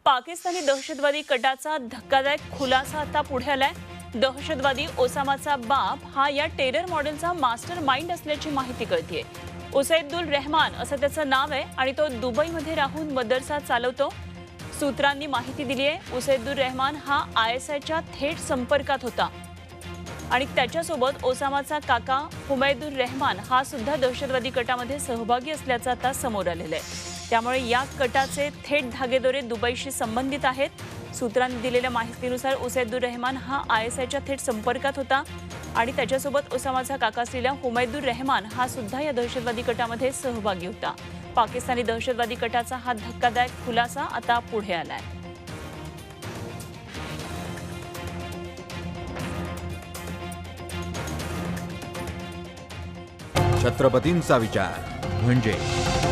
पाकिस्तानी दहशतवादी कटाचा धक्कादायक खुलासा आता पुढे आलाय। दहशतवादी ओसामाचा बाप हा या टेरर मॉडेलचा मास्टर माइंड असल्याची माहिती कळतीये। उसैदुल रहमान असं त्याचं नाव आहे आणि तो दुबईमध्ये राहून मदरसा चालवतो। सूत्रांनी माहिती दिली आहे उसैदुल रहमान हा ISIच्या थेट संपर्कात होता आणि त्याच्यासोबत ओसामाचा काका हुमैदुर रहमान हा सुद्धा दहशतवादी कटामध्ये सहभागी असल्याचं आता समोर आलेलं आहे। त्यामुळे या कटाचे थेट धागेदोरे दुबईशी संबंधित आहेत। सूत्रांनी दिलेल्या माहितीनुसार उसैदुर रहमान हा ISIच्या थेट संपर्कात होता आणि त्याच्यासोबत ओसामाचा काका असलेला हुमैदुर रहमान हा सुद्धा या दहशतवादी कटामध्ये सहभागी होता। पाकिस्तानी दहशतवादी कटाचा हा धक्कादायक खुलासा आता पुढे आलाय। छत्रपतींचा विचार म्हणजे